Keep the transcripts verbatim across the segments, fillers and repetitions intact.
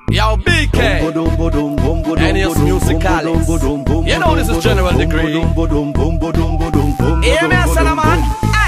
Yo, B K, N S Musicalis. You know this is General Degree. Hear me, Salaman.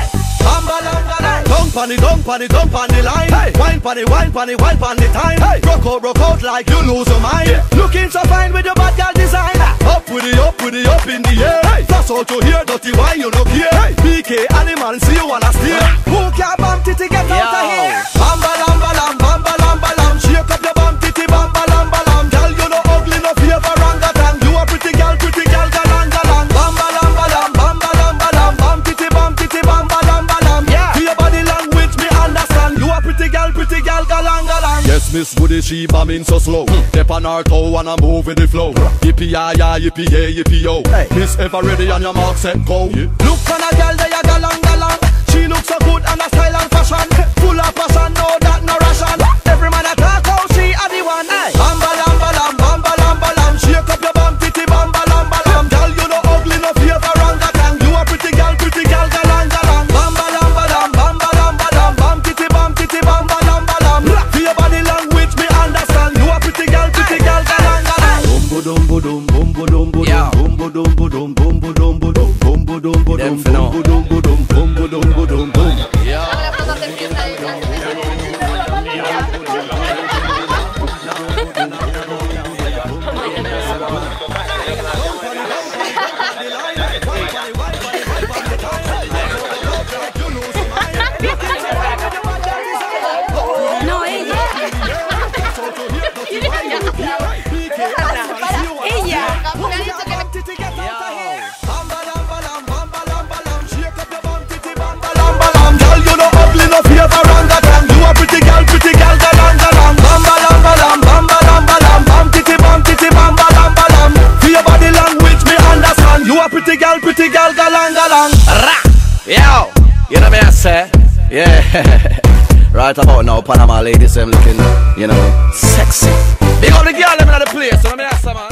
Dunk pon the, dunk pon the, dunk pon the line. Hey. Wine pon the, wine pon the, wine pon the time. Hey. Rock out, rock out like you lose your mind. Yeah. Looking so fine with your bad girl design. Up with the, up with the, up in the air. Hey. Flash out your hair, dirty wine you look here. Hey. B K animal, see you wanna steer. Who can't bump titty, get out of here. Bamba lamba lam, bamba lamba lam. Shake up your bum titty, bamba lamba lam. Girl you no ugly, no fear for orangutan. You a pretty girl, pretty girl, galang galang. Bamba lamba lam, bamba lamba lam. Bum titty, bum titty, bamba lamba lam. Yeah. To your body language, me understand. You a pretty girl, pretty girl, galang galang. Yes, Miss Woody, she bombing so slow. Hmm. Step on her toe and I move with the flow. Yippee ya ya, yippee yeah, yippee yo. Hey. Miss ever ready on your mark, set go. Yeah. Look on a girl, they a galang galang. She looks so good and a style and fashion. Full of passion, no that no ration. Every man a talk how she a the one. Hey. Bamba lamba lam, bamba lamba lam. Shake up your bum titty, bamba lamba lam. Girl, you no ugly, no fear for orangutan. You a pretty girl, pretty girl, galang galang. Bamba lamba lam, bamba lamba lam. Bum titty, bum titty, bamba lamba lam. To your body language, me understand. You a pretty girl, pretty girl, galang galang. Bumbo dumbo dum, bumbo dumbo dum, bumbo dumbo dum, bumbo dumbo dum, bumbo dumbo dum, bumbo dumbo dum, bumbo dumbo dum, bum. No, ella. Ella. Girl, you no ugly, no fear for orangutan. You a pretty girl, pretty girl, galang galang. Bamba lamba lam, bamba lamba lam. Bum titty, bum titty, bamba lamba lam. To your body language, me understand. You a pretty girl, pretty girl, galang galang. Yo, you know me I say? Yeah. Right about now, Panama ladies, them looking, you know, sexy. Big up the girl, them in the place, you know me I say, man.